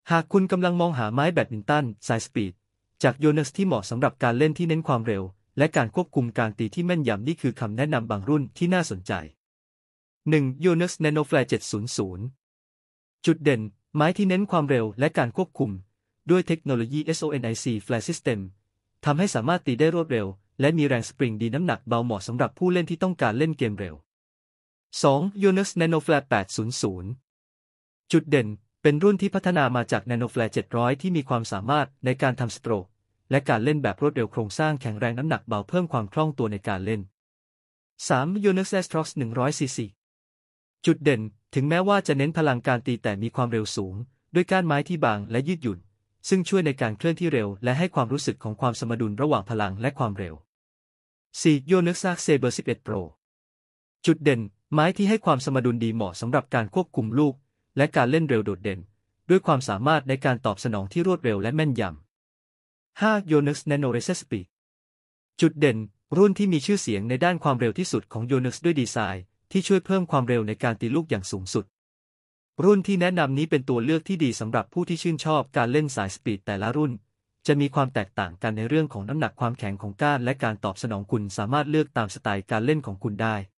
หากคุณกำลังมองหาไม้แบดมินตันสายสปีดจากโยนัสที่เหมาะสำหรับการเล่นที่เน้นความเร็วและการควบคุมการตีที่แม่นยำนี่คือคำแนะนำบางรุ่นที่น่าสนใจ 1. Yonex NanoFlare 700 จุดเด่นไม้ที่เน้นความเร็วและการควบคุมด้วยเทคโนโลยี SONIC Flare System ทำให้สามารถตีได้รวดเร็วและมีแรงสปริงดีน้ำหนักเบาเหมาะสำหรับผู้เล่นที่ต้องการเล่นเกมเร็ว 2. Yonex NanoFlare 800 จุดเด่นเป็นรุ่นที่พัฒนามาจาก NanoFlare 700 ที่มีความสามารถในการทำสโตรกและการเล่นแบบรวดเร็วโครงสร้างแข็งแรงน้ำหนักเบาเพิ่มความคล่องตัวในการเล่น 3. Yonex Astrox 100cc จุดเด่นถึงแม้ว่าจะเน้นพลังการตีแต่มีความเร็วสูงด้วยก้านไม้ที่บางและยืดหยุ่นซึ่งช่วยในการเคลื่อนที่เร็วและให้ความรู้สึกของความสมดุลระหว่างพลังและความเร็ว 4. Yonex Arc Saber 11 Pro จุดเด่นไม้ที่ให้ความสมดุลดีเหมาะสำหรับการควบคุมลูกและการเล่นเร็วโดดเด่นด้วยความสามารถในการตอบสนองที่รวดเร็วและแม่นยำ 5. Yonex Nano Racer Speed จุดเด่นรุ่นที่มีชื่อเสียงในด้านความเร็วที่สุดของ Yonex ด้วยดีไซน์ที่ช่วยเพิ่มความเร็วในการตีลูกอย่างสูงสุดรุ่นที่แนะนำนี้เป็นตัวเลือกที่ดีสำหรับผู้ที่ชื่นชอบการเล่นสายสปีดแต่ละรุ่นจะมีความแตกต่างกันในเรื่องของน้ำหนักความแข็งของก้านและการตอบสนองคุณสามารถเลือกตามสไตล์การเล่นของคุณได้